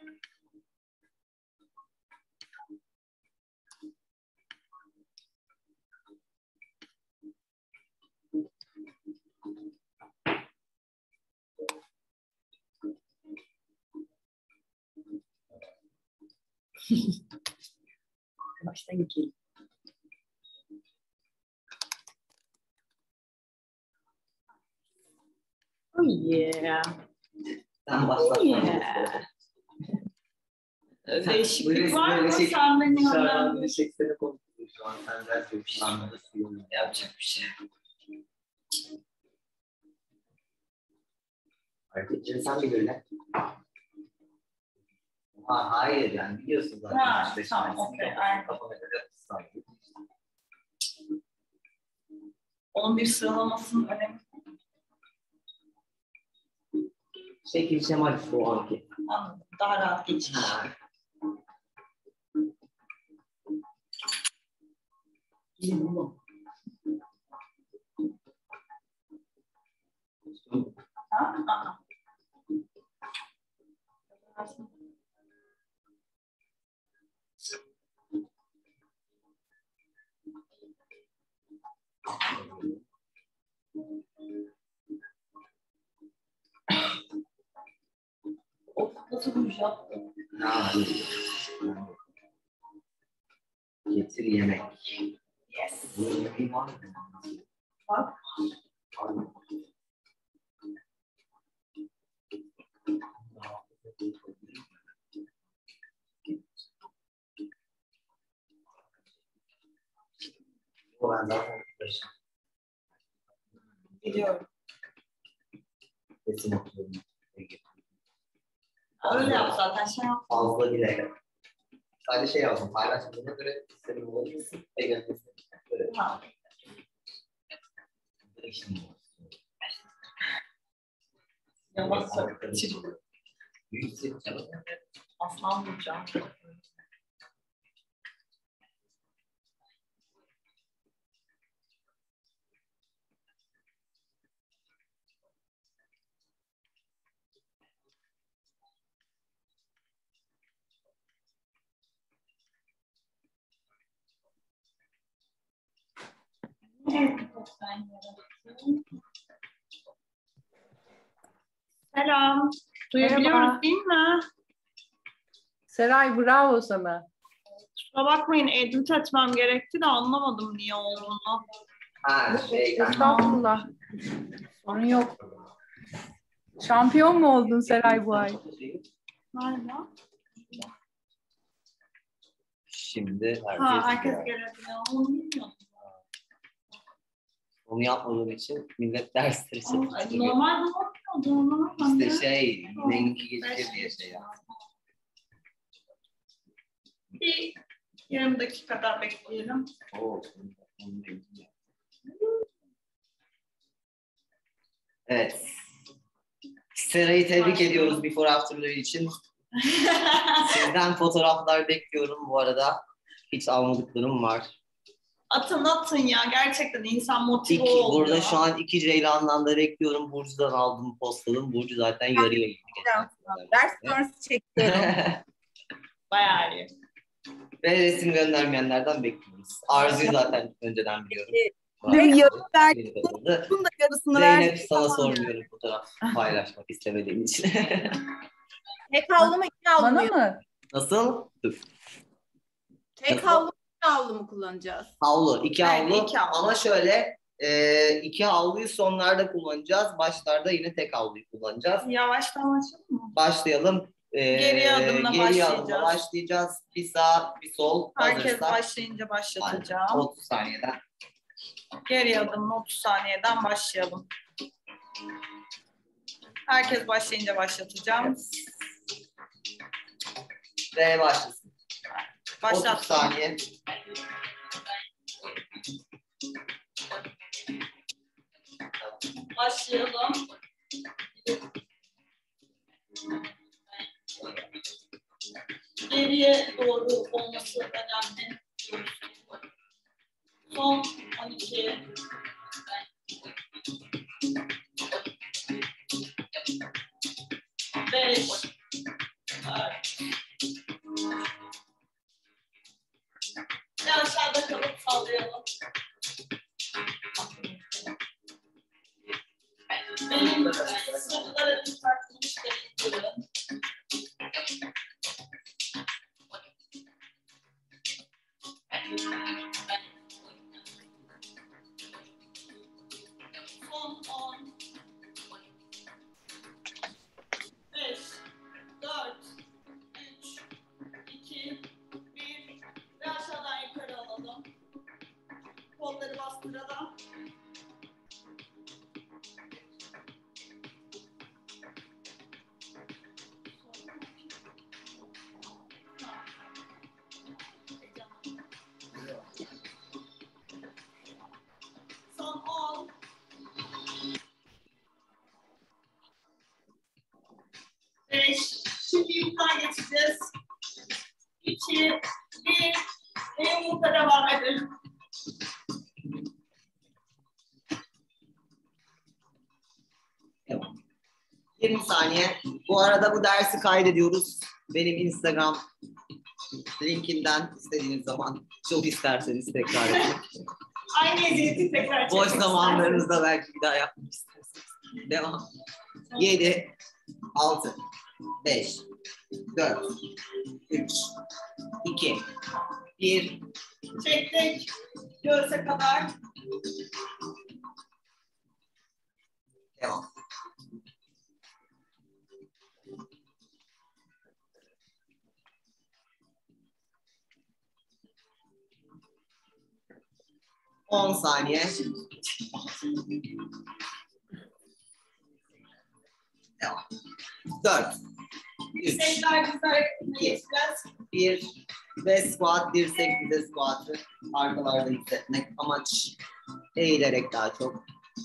Baştan geçelim. Oh yeah. Oh yeah. Değişiklik var mı? Sen beni dışarıdan bir şeklinde konuşuyorsun şu an. Sen ders yapıyorsun. Yapacak bir şey. Hareketleri sen bir göre. Hayır yani biliyorsun zaten. Ha, tamam, okey. Aynen. 11 sıralamasının önemi. Şekil şemal şu anki. Anladım. Daha rahat geçiş. Of, nasıl ruj yaptın? Getir yemek. Yes. Yemeği var mı? Bak. O ben zaten Biliyorum. kesin okuyorum. Öyle yap zaten, şey yap. Fazla bile. Sadece şey yazdım. Paylaşımına göre istediğin olabilirsin. Ege'nin böyle. Tamam. Yavaş söyle. Büyük canım. Aslan bulacağım. Selam. Duyabiliyoruz değil mi? Seray bravo sana. Kusura bakmayın, edit etmem gerekti de anlamadım niye olduğunu. Ha Estağfurullah. Sorun yok. Şampiyon mu oldun Seray bu ay? Nerede? Şimdi Herkes gelebiliyor. Onu bilmiyorum. Onu yapmadığım için millet dersleri çekti. Normal olmuyordu. İşte rengi geçiyor diye şey yaptım. Bir 20 dakika daha bekleyelim. Evet. Seray'ı tebrik ediyoruz before after'ları için. Sizden fotoğraflar bekliyorum bu arada. Hiç almadıklarım var. Atın ya. Gerçekten insan motive oluyor. Burada şu an 2 Ceylan'dan da bekliyorum. Burcu'dan aldım, postaladım. Burcu zaten yarıya gitti. Ders sonrası çekiyorum. Bayağı iyi. Ve resim göndermeyenlerden bekliyoruz. Arzu'yu zaten önceden biliyorum. Bunun da yarısını Zeynep sana sormuyorum fotoğraf paylaşmak istemediğim için. Tek havlu mu iki havlu Bana mu? mı? Nasıl? Tek havlu mu iki havlu mu kullanacağız? Havlu, 2 havlu. Evet, 2 havlu. Ama şöyle 2 havluyu sonlarda kullanacağız. Başlarda yine tek havluyu kullanacağız. Yavaştan başlayalım mı? Başlayalım. Geri adımla başlayacağız. Bir sağ, bir sol. Herkes Hazırsak. başlayınca başlatacağım. 30 saniyeden. Geri adımla 30 saniyeden başlayalım. Herkes başlayınca başlatacağım. Ve başlasın. 30 Başlat. saniye. Başlayalım. Geriye doğru olması önemli. Son 12. 5. 4. Benim sırtlara dikkatli durun. Son 10, 5, 4, 3, 2, 1 ve aşağıdan yukarı alalım. Kolları bastıralım. Son 10. 5. Şimdi yumurtaya geçeceğiz. 2, 1 ve yumurta devam edelim. Devam. 20 saniye. Bu arada bu dersi kaydediyoruz. Benim Instagram linkinden istediğiniz zaman çok isterseniz tekrar edin. Aynı eziyeti tekrar Boş çekmek zamanlarınızda belki bir daha yapmak isterseniz. Devam. 7, 6, 5, 4, 3, 2, 1. çektik. Göğse kadar. Devam. On saniye. Devam. 4, 3, Sekler diz hareketine geçeceğiz. 1 ve squat, dirsek dize squat'ı arkalarda hissetmek. Amaç eğilerek daha çok.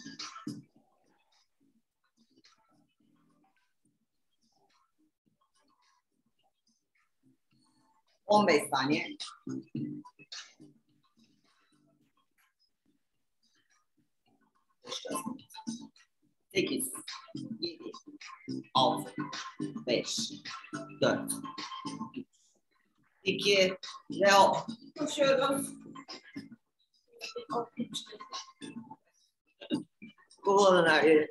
On 15 saniye. Sekiz, 7, 6, 5, 4, 2 ve hop. Koşuyoruz. Kullanın her yeri.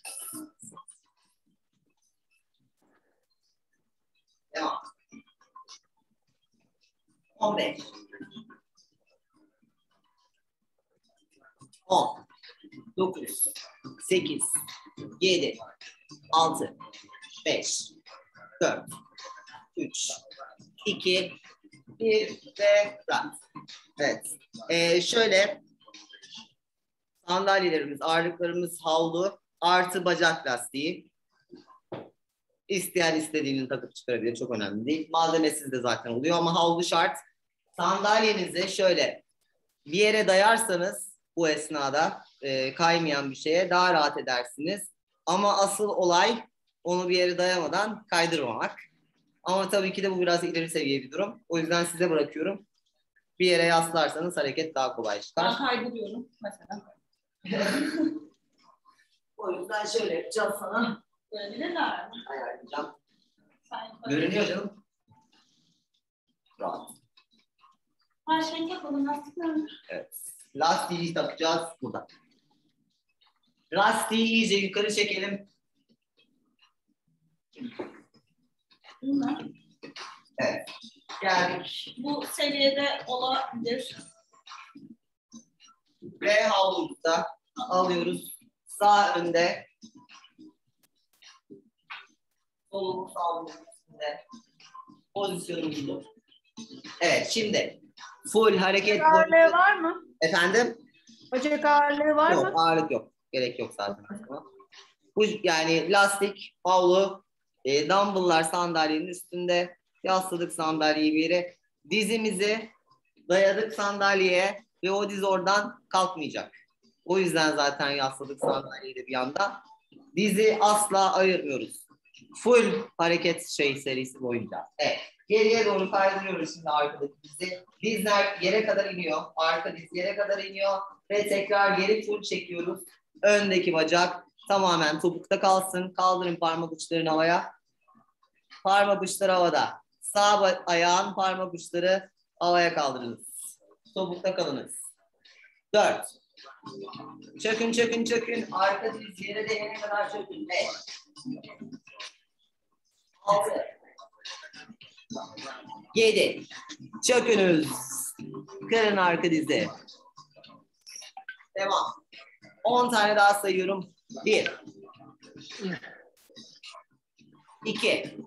Devam. 15, 10, 9, 8, 7, 6, 5, 4, 3, 2, 1 ve bırak. Evet. Şöyle sandalyelerimiz, ağırlıklarımız havlu artı bacak lastiği. İsteyen istediğini takıp çıkarabilir. Çok önemli değil. Malzemesiz de zaten oluyor ama havlu şart. Sandalyenizi şöyle bir yere dayarsanız bu esnada kaymayan bir şeye daha rahat edersiniz. Ama asıl olay onu bir yere dayamadan kaydırmamak. Ama tabii ki de bu biraz ileri seviye bir durum. O yüzden size bırakıyorum. Bir yere yaslarsanız hareket daha kolay çıkar. Ben kaydırıyorum mesela. O yüzden şöyle yapacağım sana. Görebilirler mi? Ayarlayacağım. Sen yapalım. Görünüyor canım. Rahat. Her şeyi yapalım. Lastikler. Evet. Lastiği takacağız burada. Lastiği iyice yukarı çekelim. Bunlar. Evet. Geldik. Bu seviyede olabilir. Ve havluyu da alıyoruz. Sağ önde. Solumuz havlunun üstünde. Pozisyonumuz bu. Evet, şimdi full hareket Bacak ağırlığı boyunca... var mı? Efendim? Bacak ağırlığı var Yok, mı? ağırlık yok. Gerek yok zaten. Bu yani lastik, havlu, dumbbell'lar sandalyenin üstünde. Yasladık sandalyeyi bir yere. Dizimizi dayadık sandalyeye ve o diz oradan kalkmayacak. O yüzden zaten yasladık sandalyeyi de bir yandan. Dizi asla ayırmıyoruz. Full hareket serisi boyunca. Evet. Geriye doğru kaydırıyoruz şimdi arkadaki dizi. Dizler yere kadar iniyor. Arka diz yere kadar iniyor. Ve tekrar geri full çekiyoruz. Öndeki bacak tamamen topukta kalsın. Kaldırın parmak uçlarını havaya. Parmak uçları havada. Sağ ayağın parmak uçları havaya kaldırınız. Topukta kalınız. 4, Çökün, çökün, çökün. Arka diz yere değene kadar çökün. 5. 6. 7. Çökünüz. Kırın arka dizi. Devam. 10 tane daha sayıyorum. 1. 2.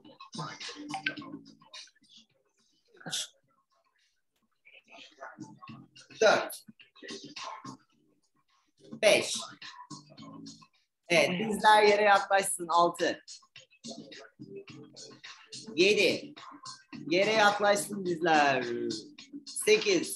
4. 5. Evet, dizler yere yaklaşsın. 6. 7. Yere yaklaşsın dizler. 8.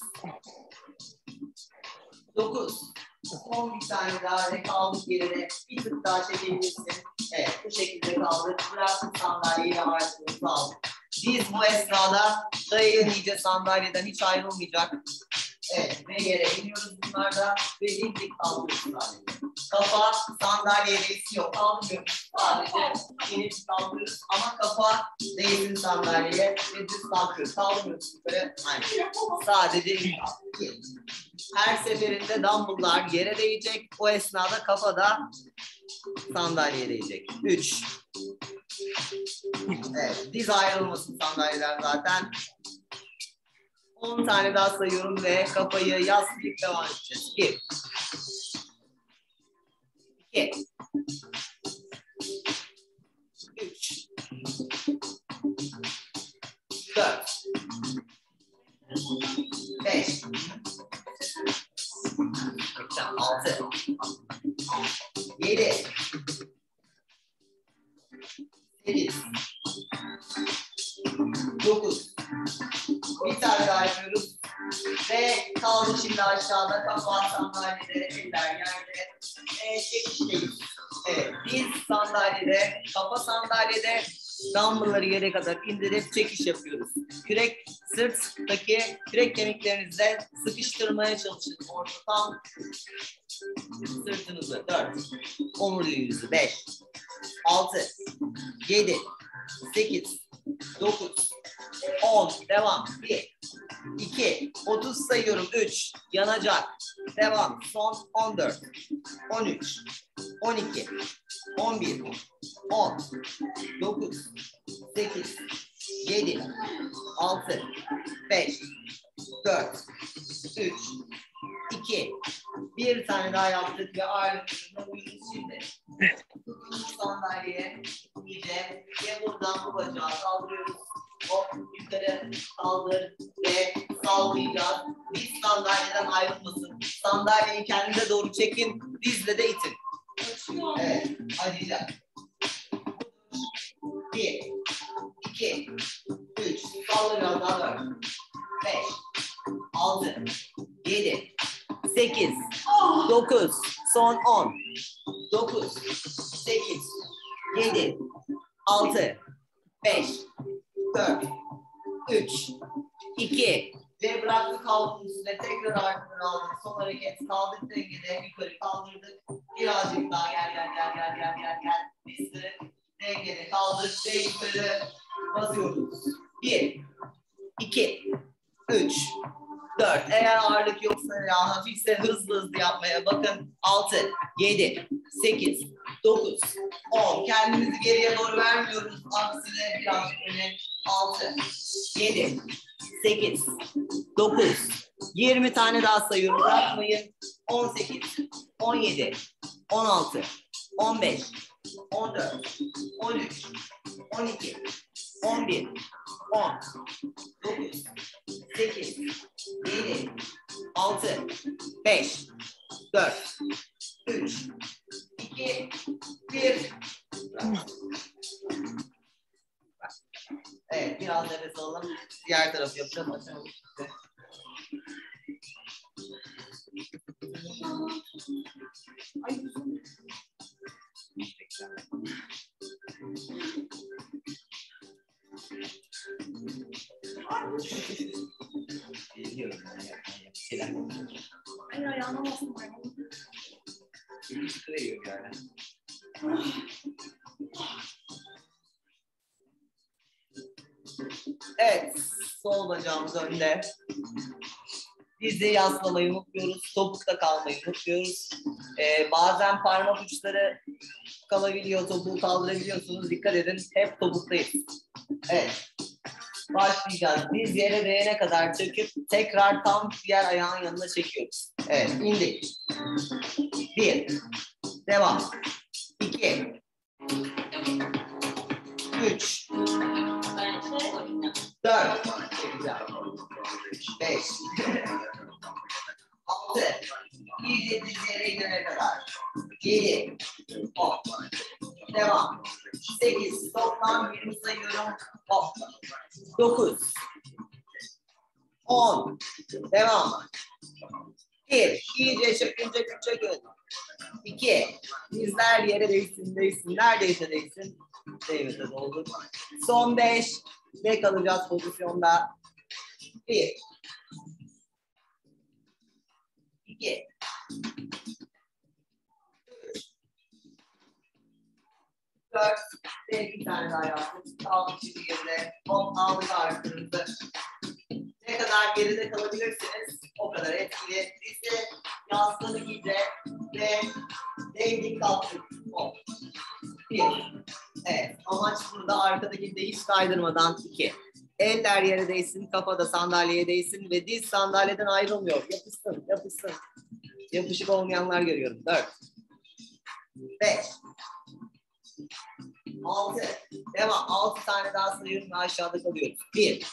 9. Son bir tane daha ve kaldık yerine. Bir tık daha çekebilirsin. Evet, bu şekilde kaldık. Bıraktık sandalyeyi ve ağırlığımızı aldık. Diz bu esnada dayayın iyice sandalyeden hiç ayrılmayacak. Evet, ve yere iniyoruz bunlarda ve dimdik kaldırıyoruz sadece. Kafa sandalyeye değiyor, kaldırıyoruz. Sadece inip kaldırıyoruz ama kafa değsin sandalyeye ve düz kalkıyoruz. Kaldırmıyoruz böyle. Aynen. Sadece inip kaldırıyoruz. Her seferinde dumbbell'lar yere değecek. O esnada kafa da sandalyeye değecek. 3. Evet, diz ayrılmasın sandalyeden zaten. 10 tane daha sayıyorum ve kafayı yaslayıp devam edeceğiz. 1. 2. 3. 4. 5. 6. 7. 8. 9. Bir tane daha yapıyoruz. Ve kaldı şimdi aşağıda. Kafa sandalyede, eller yerde. Çekişteyiz. Evet, biz sandalyede, kafa sandalyede, dumbbellları yere kadar indirip çekiş yapıyoruz. Kürek, sırttaki kürek kemiklerinizle sıkıştırmaya çalışın. Ortadan sırtınızı. 4. Omuriliğinizi. 5. 6. 7. 8. 9. 10. Devam. 1. 2. 30 sayıyorum. 3. Yanacak. Devam. Son 14. 13. 12. 11. 10. 9. 8. 7. 6. 5. 4. 3. 2. Bir tane daha yaptık ve ağırlıklarına uyuduk şimdi. Sandalyeye iyice ve buradan bu bacağı kaldırıyoruz. Hop yukarı kaldır ve sallayacağız. Diz sandalyeden ayrılmasın. Sandalyeyi kendinize doğru çekin. Dizle de itin. Evet, acıyacak. 1, 2, 3, sallı biraz daha 4, 5, 6, 7, 8, 9, son 10, 9, 8, 7, 6, 5, 4, 3, 2 ve bıraktık kaldığımız üstüne tekrar arkadan aldık. Son hareket kaldık dengede yukarı kaldırdık. Birazcık daha gel. Dizleri dengede kaldık ve yukarı basıyoruz. 1, 2, 3, 4. Eğer ağırlık yoksa ya hafifse hızlı yapmaya bakın. 6, 7, 8, 9, 10. Kendimizi geriye doğru vermiyoruz. Aksine birazcık öne. 6, 7, 8, 9, 20 tane daha sayıyorum. Bırakmayın. 18, 17, 16, 15, 14, 13, 12, 11, 10, 9, 8, 7, 6, 5, 4, 3, 2, 1. Evet, biraz nefes alalım. Diğer tarafı yapacağız. Açalım. Biliyorum yani. Ay ayağına basın. Yani. Evet, sol bacağımız önde. Dizi yaslamayı unutmuyoruz. Topukta kalmayı unutmuyoruz. Bazen parmak uçları kalabiliyor. Topuğu kaldırabiliyorsunuz. Dikkat edin. Hep topuktayız. Evet. Başlayacağız. Diz yere değene kadar çöküp tekrar tam diğer ayağın yanına çekiyoruz. Evet. İndik. 1. Devam. 2. 3. 4. 5. 6. İyice diz yere inene kadar. 7. 10. Devam. 8. Toplam 20 sayıyorum. 10. 9. 10. Devam. 1. İyice çökün. 2. Dizler yere değsin. Neredeyse değsin. Değmese de olur. Son 5. Ne kalacağız pozisyonda? 1. 2. 4 ve bir tane daha yaptık. Aldık şimdi geride. Aldık ağırlığınızı. Ne kadar geride kalabilirsiniz o kadar etkili. Dizi yasladık iyice ve değdik kalktık. 1. Evet. Amaç burada arkadaki de hiç kaydırmadan 2. Eller yere değsin, kafa da sandalyeye değsin ve diz sandalyeden ayrılmıyor. Yapışsın. Yapışık olmayanlar görüyorum. 4. 5. 6. Devam. 6 tane daha sayıyorum ve aşağıda kalıyoruz. 1.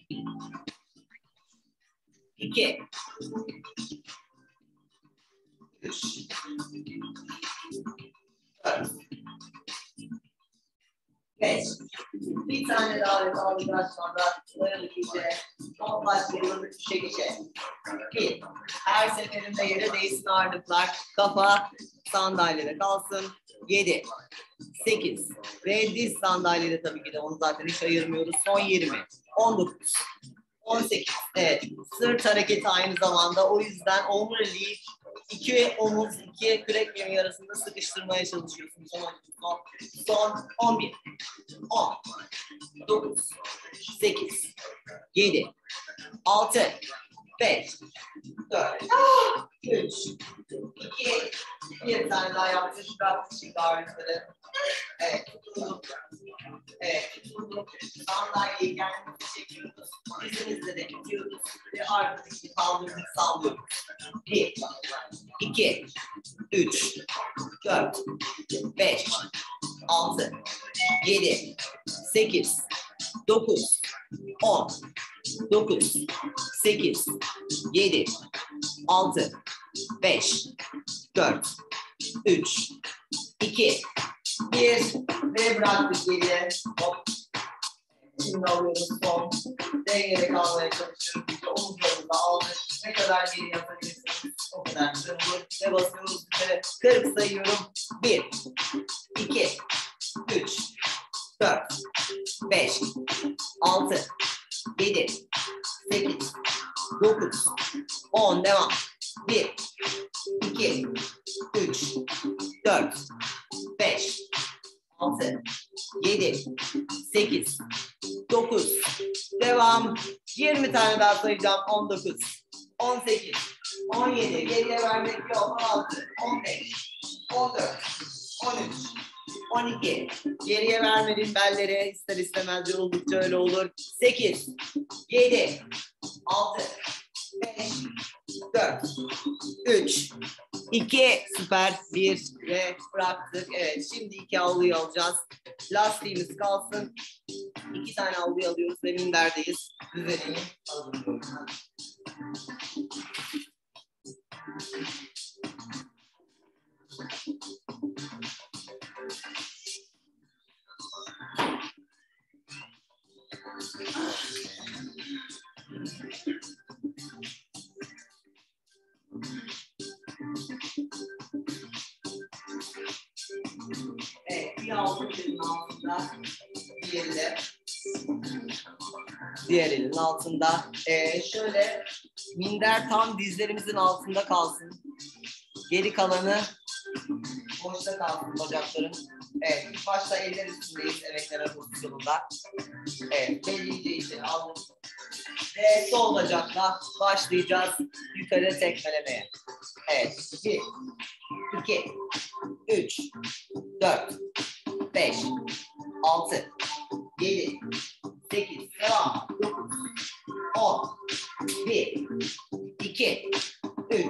2. 3. 4. 5. Bir tane daha alacağız sonra. Dayanık iyice. Son başlayalım. Çekice. 2. Her seferinde yere değsin ağırlıklar. Kafa sandalyede kalsın. 7. 8. Ve diz sandalyede tabii ki de onu zaten hiç ayırmıyoruz. Son 20. 19. 18. Evet. Sırt hareketi aynı zamanda. O yüzden omuriliği 2 omuz, 2 kürek kemiği arasında sıkıştırmaya çalışıyorsunuz. Son 11. 10. 9. 8. 7. 6. 5. 4. 3. 2. Bir tane daha yaptık. Bıraktık şimdi ağırlıkları. Evet. Evet. Sandalyeyi kendimizi çekiyoruz. Dizimizle de tutuyoruz. Ve arkadaki kaldırdık sallıyoruz. 1. 2. 3. 4. 5. 6. 7. 8. 9. 10. 9. 8. 7. 6. 5. 4. 3. 2. 1 ve bıraktık geriye. Hop. Şimdi alıyoruz son. Dengede kalmaya çalışıyoruz. İşte omuzlarımızı aldık. Ne kadar geri yapabilirsiniz o kadar güzel olur. Ve basıyoruz yukarı. 40 sayıyorum. 1. 2. 3. 4. 5. 6. 7. 8. 9. 10. Devam. 1. 2. 3. 4. 5. 6, 7, 8, 9, devam. 20 tane daha sayacağım. 19, 18, 17, geriye vermek yok. 16, 15, 14, 13, 12, geriye vermedim belleri. İster istemez yoruldukça öyle olur. 8, 7, 6, 5, 4, 3, 2, süper, 1 ve bıraktık. Evet, şimdi 2 havluyu alacağız. Lastiğimiz kalsın. 2 tane havluyu alıyoruz ve minderdeyiz. Düzeneyi hazırlıyoruz. Evet, bir havlu elinin altında, diğer elin altında. Şöyle minder tam dizlerimizin altında kalsın. Geri kalanı boşta kalsın bacakların. Evet, ilk başta eller üstündeyiz, emekler pozisyonunda. Evet, belli iyice aldım. Ve sol bacakla başlayacağız yukarı tekmelemeye. Evet. 1, 2, 3, 4, 5, 6, 7, 8, devam. 9, 10, 1, 2, 3,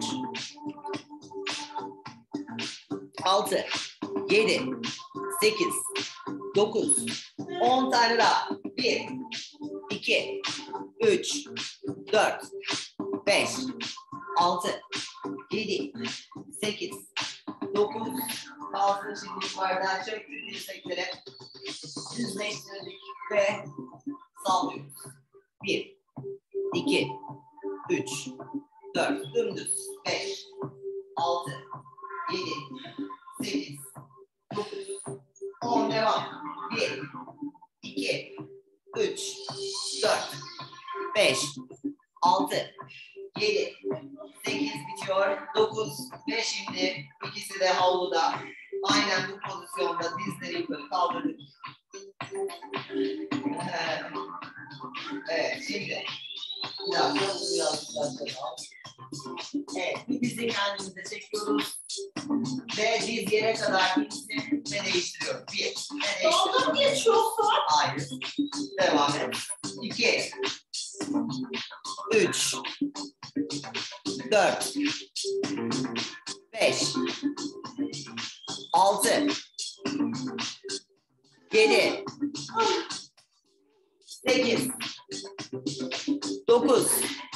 6, 7, 8, 9, 10 tane daha. 1, 2, 3, 4, 5, 6, 7, 8, 9, kalsın şimdi yukarıdan çöktük dirseklere. Düzleştirdik ve sallıyoruz. 1, 2, 3, 4, dümdüz. 5, 6, 7, 8, 9, 10 devam. 1, 2, 3, 4, 5, 6, 7, 8 bitiyor. 9 ve şimdi ikisi de havluda. Aynen bu pozisyonda dizleri yukarı kaldırdık. Evet şimdi evet, bir dizi kendimize çekiyoruz ve diz yere kadar ikisini ve değiştiriyoruz. 1 ve değiştiriyoruz. Geçiyorsun. Hayır. Devam et. 2 3 4 5 6 7 8 9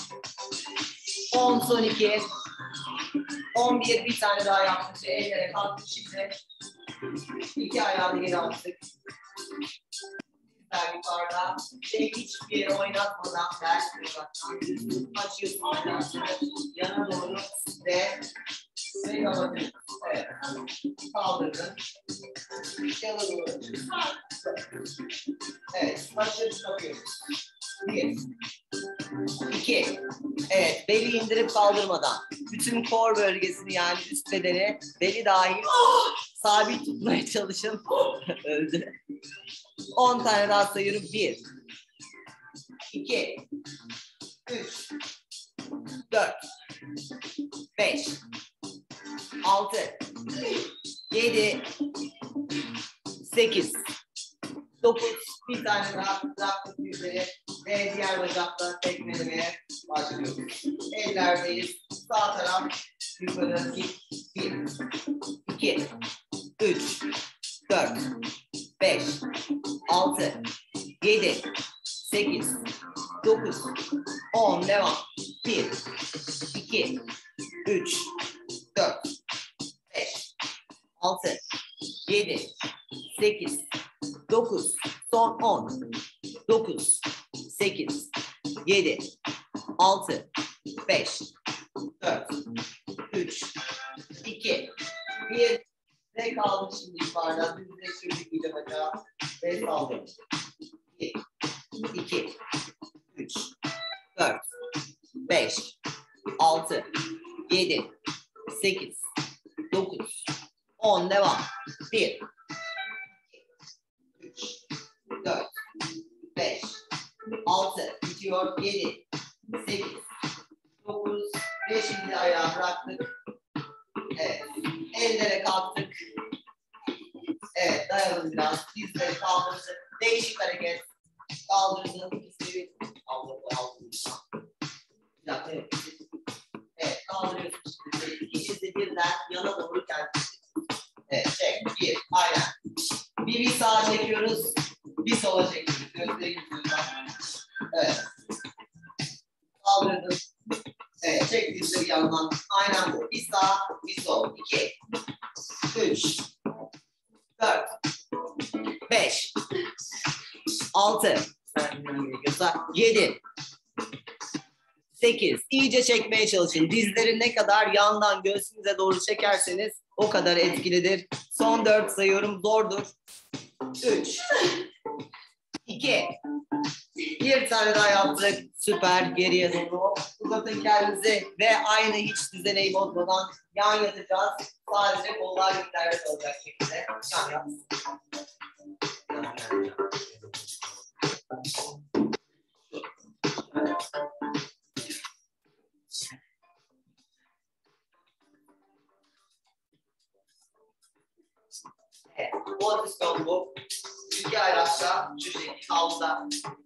10 son 2 11 bir tane daha yaptık. Ellere kalktık şimdi. 2 ayağını geri attık. Dizler yukarıda. Hiçbir yere oynatmadan ders uzaktan açıyorsun ayakları yana doğru ve kapatıyorsun. Evet. Kaldırdın. Yana doğru. Evet. Açıp kapıyoruz. 1 2 evet, beli indirip kaldırmadan bütün kor bölgesini yani üst bedeni beli dahil sabit tutmaya çalışın. Öldü. 10 tane daha sayıyorum. 1 2 3 4 5 6 7 8 9 bir tane daha bıraktık yüzleri ve diğer bacakla tekmelemeye başlıyoruz. Ellerdeyiz. Sağ taraf yukarı 1 2 3 4 5 6 7 8 9 10 devam. 1 2 3 4 5 6 7 8 9 son 10 9 8 7 6 5 4 3 2 1 ve kaldık şimdi yukarıdan düzleştirdik iyice bacağı ve saldırdık. 1 2 3 4 5 6 7 8 9 10 devam. 1 3 4 5 6 bitiyor. 7 8 9 ve şimdi ayağı bıraktık. Evet. Ellere kalktık. Evet, dayanın biraz. Dizleri kaldırdık. Değişik hareket. Kaldırdık. İkisi kaldırdık. Bir dakika. Evet, kaldırıyorsun şimdi. İkisi birden yana doğru kendisi. Evet, çek. 1. Aynen. Bir sağa çekiyoruz. Bir sola çekiyoruz. Göstereyim lütfen. Evet. Kaldırdım. Evet, çek dizleri yandan. Aynen bu. Bir sağ, bir sol. 2 3 4 5 6 7 8 İyice çekmeye çalışın. Dizleri ne kadar yandan göğsünüze doğru çekerseniz o kadar etkilidir. Son 4 sayıyorum. Zordur. 3 2 bir tane daha yaptık. Süper. Geriye doğru. Uzatın kendinizi ve aynı hiç düzeneyi bozmadan yan yatacağız. Sadece kollar yerlerde olacak şekilde. Yan yat. pozisyon bu. İki ayakta şu şekilde altta.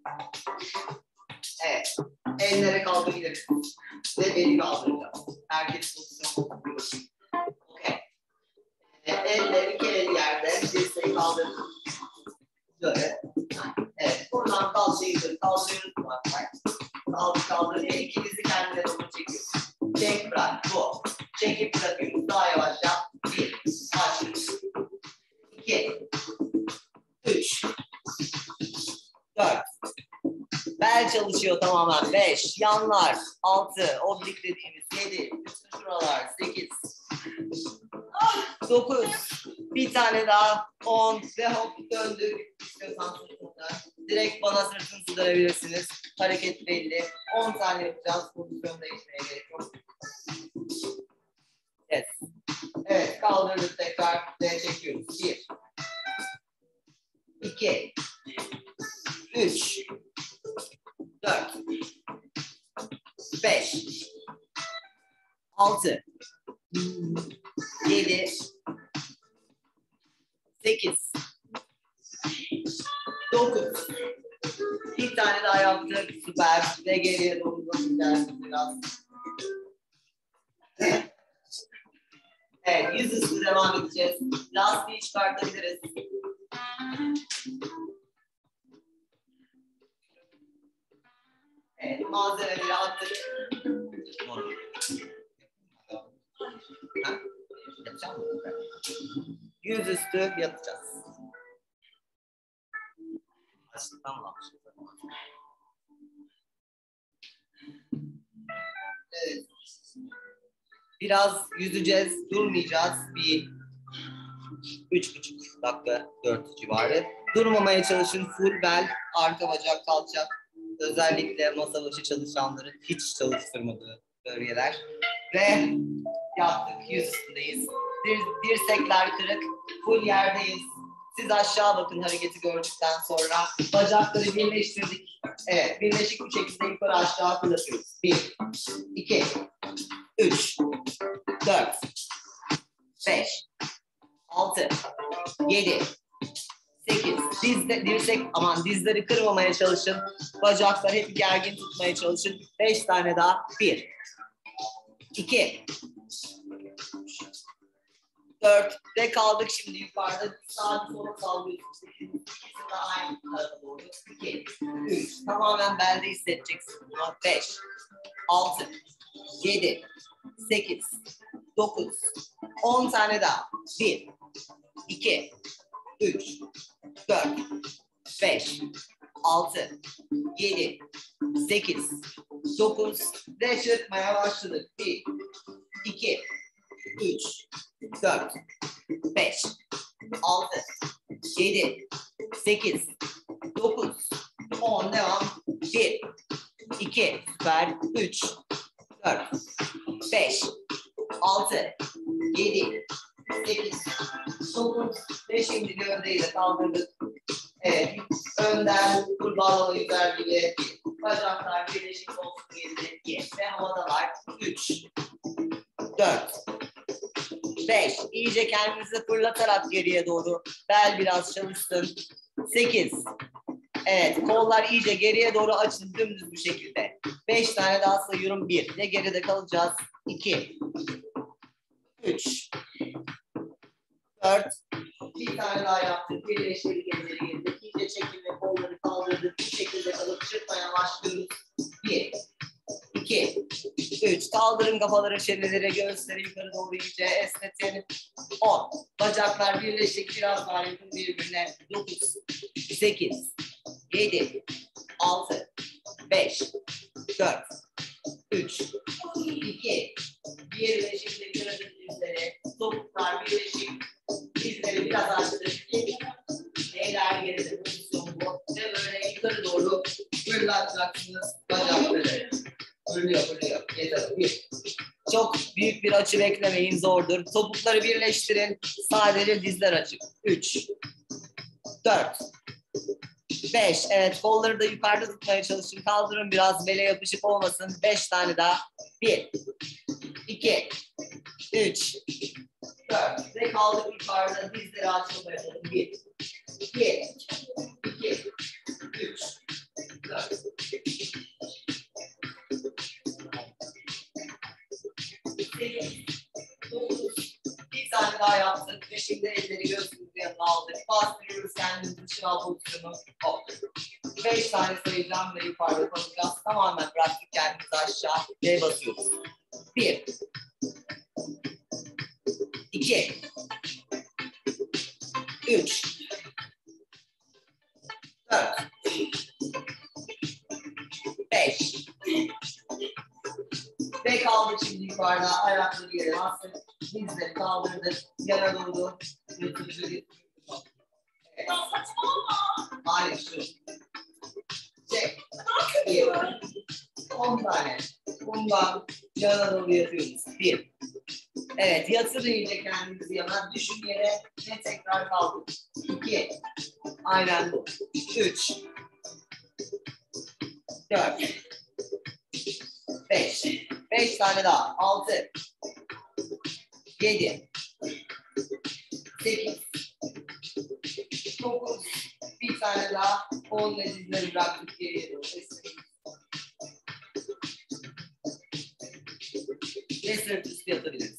Evet. Ellere kaldırabiliriz. Ve beli kaldıracağız. Herkes pozisyon. Okay. Elle iki el yerde. Dirseği kaldırdık. Böyle. Evet. Buradan kalçayı kaldırıyoruz. Kaldır. İkinizi kendine doğru çekiyoruz. Çek bırak. Bu. Çekip bırakıyoruz. Daha yavaş yap. 1. Aç. 2. 3. 4. Bel çalışıyor tamamen. 5. Yanlar. 6. Oblik dediğimiz 7. Bütün şuralar. 8. 9. Bir tane daha. 10. Ve hop döndük. İstiyorsan sırtında. Direkt bana sırtınızı dönebilirsiniz. Hareket belli. 10 tane yapacağız. Pozisyon değişmeye gerek yok. Evet. Evet. Kaldırdık tekrar. Ve çekiyoruz. 1. 2. 3. 4. 5. 6. 7. 8. 9. Bir tane daha yaptık. Süper. Ve geriye doğru gideceğiz biraz. Evet. Yüzüstü devam edeceğiz. Lastiği çıkartabiliriz. Evet. Malzemeleri attık. Yüzüstü yatacağız. Tamam. Evet. Biraz yüzeceğiz, durmayacağız. 3,5 dakika, 4 civarı. Durmamaya çalışın. Full bel, arka bacak, kalça. Özellikle masa başı çalışanların hiç çalıştırmadığı bölgeler. Ve yaptık. Yüz üstündeyiz. Dirsekler kırık. Full yerdeyiz. Siz aşağı bakın hareketi gördükten sonra. Bacakları birleştirdik. Evet. Birleşik bir şekilde yukarı aşağı fırlatıyoruz. 1, 2, 3, 4, 5, 6, 7, 8. Dizleri kırmamaya çalışın. Bacaklar hep gergin tutmaya çalışın. 5 tane daha. 1, 2, 4 ve kaldık şimdi yukarıda. Sağa sola sallıyorsunuz. İkisi de aynı tarafa doğru. 2, 3. Tamamen belde hissedeceksin. 5, 6, 7, 8, 9, 10 tane daha. 1, 2, 3, 4, 5, 6, 7, 8, 9 ve çırpmaya başladık. 1, 2, 3, 4, 5, 6, 7, 8, 9, 10 devam. 1, 2, süper. 3, 4, 5, 6, 7, 8, 9 ve şimdi gövdeyi de kaldırdık. Evet, önden kurbağalı yüzer gibi bacaklar birleşik olsun diye ve havadalar. 3, 4, 5. İyice kendinizi fırlatarak geriye doğru. Bel biraz çalışsın. 8. Evet, kollar iyice geriye doğru açın dümdüz bir şekilde. 5 tane daha sayıyorum. 1. Ve geride kalacağız. 2. 3. 4. Bir tane daha yaptık. Birleştirdik, geri girdik. İyice çekilme, kolları kaldırdık. Bu şekilde kalıp çırpmaya başlıyoruz. 1. 2, 3. Kaldırın kafaları, çeneleri, göğüsleri yukarı doğru iyice esnetin. 10. Bacaklar birleşik, biraz daha yakın birbirine. 9, 8, 7, 6, 5, 4, 3, 2, 1 ve şimdi kırdık dizleri. Topuklar birleşik. Dizleri biraz açtık. Eller geride pozisyon bu. Ve böyle yukarı doğru fırlatacaksınız bacakları. Fırlıyor. Yeter. 1. Çok büyük bir açı beklemeyin, zordur. Topukları birleştirin. Sadece dizler açık. 3, 4, 5. Evet, kolları da yukarıda tutmaya çalışın. Kaldırın biraz, bele yapışık olmasın. 5 tane daha. 1, 2, 3, 4 ve kaldık yukarıda. Dizleri açılma yapalım. 1, 2, 2, 3, 4. 8, 9. Bir tane daha yaptık ve şimdi elleri göğsümüzün yanına aldık. Bastırıyoruz kendimizi çınav pozisyonu. Hop. 5 tane sayacağım ve yukarıda kalacağız. Tamamen bıraktık kendimizi aşağı ve basıyoruz. 1, 2, 3, 4, 5. Ve kaldık şimdi yukarıda. Ayakları yere bastık. Dizleri kaldırdık. Yana doğru. Evet. Hayır şu. Çek. 1. 10 tane. Bundan yana doğru yatıyoruz. 1. Evet. Yatırın iyice kendinizi yana. Düşün yere ve tekrar kaldır. 2. Aynen bu. 3. 4. 5. 5 tane daha. 6. 7. 8. 9. Bir tane daha. 10 ile dizleri bıraktık geriye doğru. Ve sırt üstü yatabiliriz.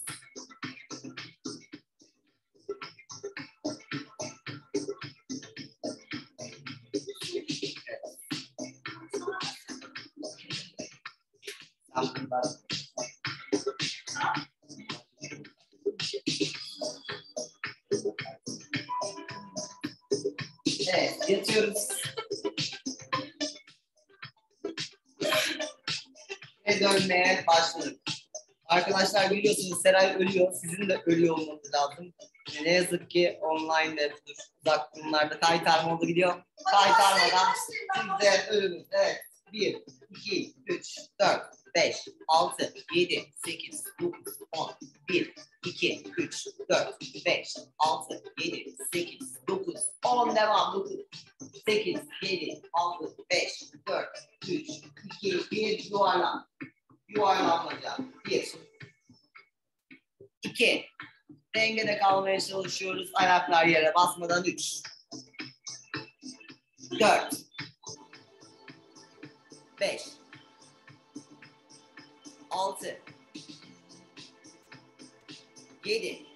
Evet, yatıyoruz. Ve dönmeye başladık. Arkadaşlar biliyorsunuz Seray ölüyor. Sizin de ölüyor olmanız lazım. Ne yazık ki online de budur. Uzak durumlarda kaytarma oldu gidiyor. Kaytarmadan siz de ölünüz. Evet. 1, 2, 3, 4, 5, 6, 7, 8, 9, 10. 1, 2, 3, 4, 5, 6, 7, 8, 9, 10. Devam. 9, 8, 7, 6, 5, 4, 3, 2, 1. Yuvarlan. Yuvarlanmaca. 1, 2. Dengede kalmaya çalışıyoruz. Ayaklar yere basmadan. 3, 4, 5, 6, 7,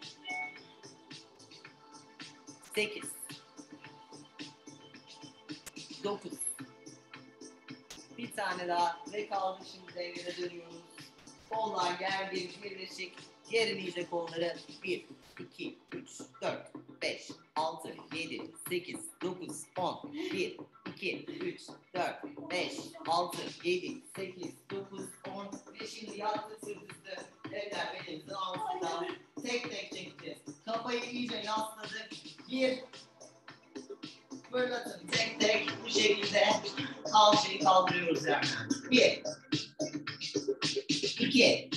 8, 9. Bir tane daha ve kaldı şimdi dengede dönüyoruz. Kollar gergin, birleşik. Gerileyecek kolları. 1, 2, 3, 4, 5, 6, 7, 8, 9, 10. 1, 2, 3, 4, 5, 6, 7, 8, 9, 10. Ve şimdi yattık sırt üstü. Eller belimizin altında. Tek tek çekeceğiz. Kafayı iyice yasladık. 1, fırlatın. Tek tek bu şekilde kalçayı kaldırıyoruz yerden. 1, 2,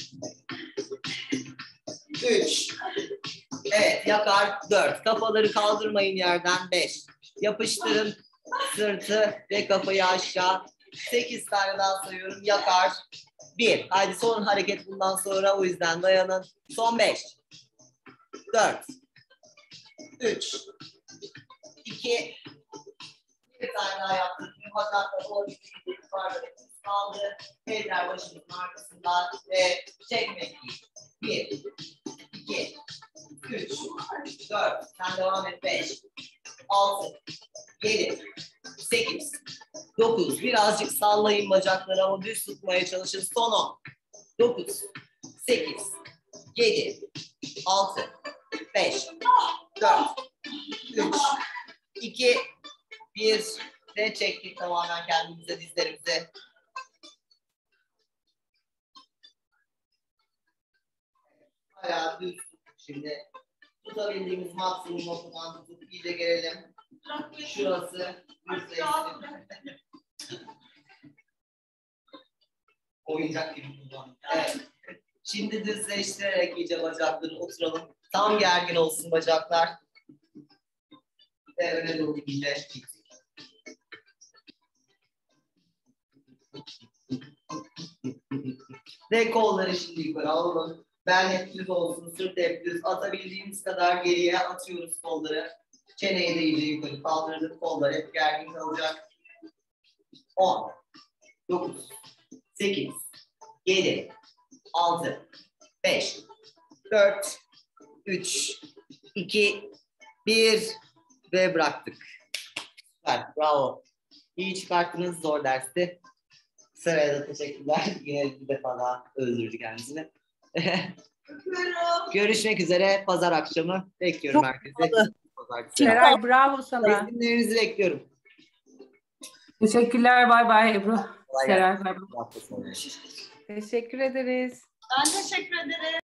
3. Evet, yakar 4. Kafaları kaldırmayın yerden 5. Yapıştırın sırtı ve kafayı aşağı. 8 tane daha sayıyorum. Yakar 1. Hadi son hareket bundan sonra, o yüzden dayanın. Son 5. 4. 3. 2. Bir tane daha yaptık. Bacakla doğru yukarıda kaldı. Eller başımızın arkasından ve çekmek. 1, 2, 3, 4, sen devam et. 5, 6, 7, 8, 9. Birazcık sallayın bacakları ama düz tutmaya çalışın. Son 10, 9, 8, 7, 6, 5, 4, 3, 2, 1 ve çektik tamamen kendimize, dizlerimize. Bayağı düz tuttuk şimdi. Tutabildiğimiz maksimum noktadan tutup iyice gelelim. Şurası düzleşsin. Oyuncak gibi kullandım. Evet. Şimdi düzleştirerek iyice bacakları oturalım. Tam gergin olsun bacaklar. Ve öne doğru iyice gittik. Ve kolları şimdi yukarı alalım. Bel hep düz olsun, sırt hep düz. Atabildiğimiz kadar geriye atıyoruz kolları. Çeneyi de iyice yukarı kaldırdık. Kollar hep gergin kalacak. 10, 9, 8, 7, 6, 5, 4, 3, 2, 1 ve bıraktık. Süper, bravo. İyi çıkarttınız, zor dersti. Seraya da teşekkürler. Yine bir defa daha öldürdü kendisini. Görüşmek üzere pazar akşamı. Bekliyorum herkese. Pazartesi. Seray bravo sana. İsimlerinizi bekliyorum. Teşekkürler. Bay bay Ebru. Kolay Seray gelsin. bay bay. Hafta sonu. Teşekkür ederiz. Ben teşekkür ederim.